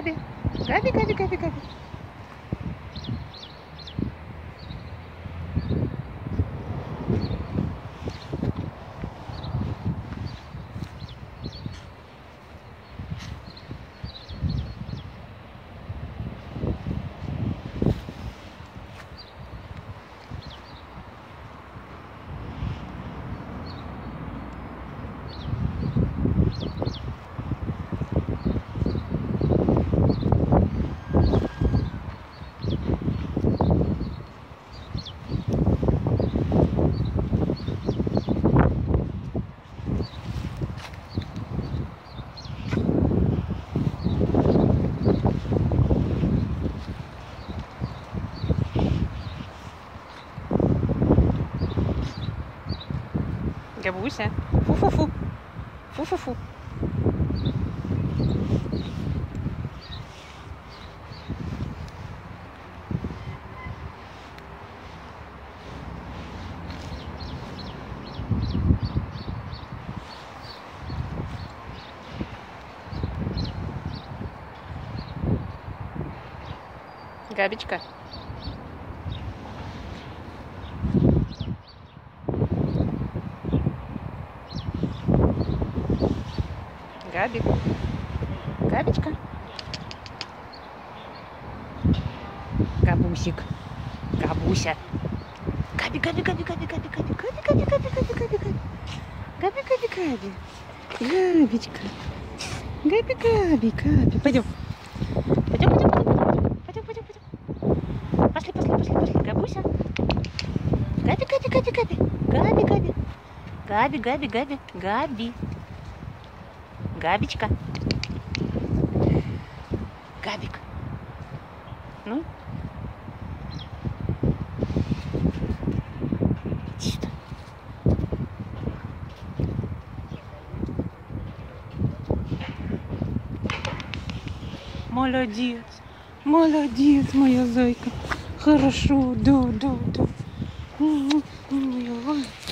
Габи. Габи, Габи, Габи, Габи. Габуся. Фу-фу-фу. Фу-фу-фу. Габечка. Габи. Габечка. Габусик. Габуся. Габи, Габи, Габи, Габи, Габи, Габи, Габи, Габи, Габи, Габи, Габи, Габи. Габи, Габи, Габи. Габечка. Габи, Габи, Габи. Пойдем. Пойдем, пойдем, пойдем. Пойдем, пойдем, пойдем. Пошли, пошли, пошли, пошли. Габуся. Габи, Габи, Габи, Габи. Габи, Габи. Габи, Габи, Габи. Габи. Габечка. Габик. Ну? Иди сюда. Молодец. Молодец, моя зайка. Хорошо, да, да, да. Моя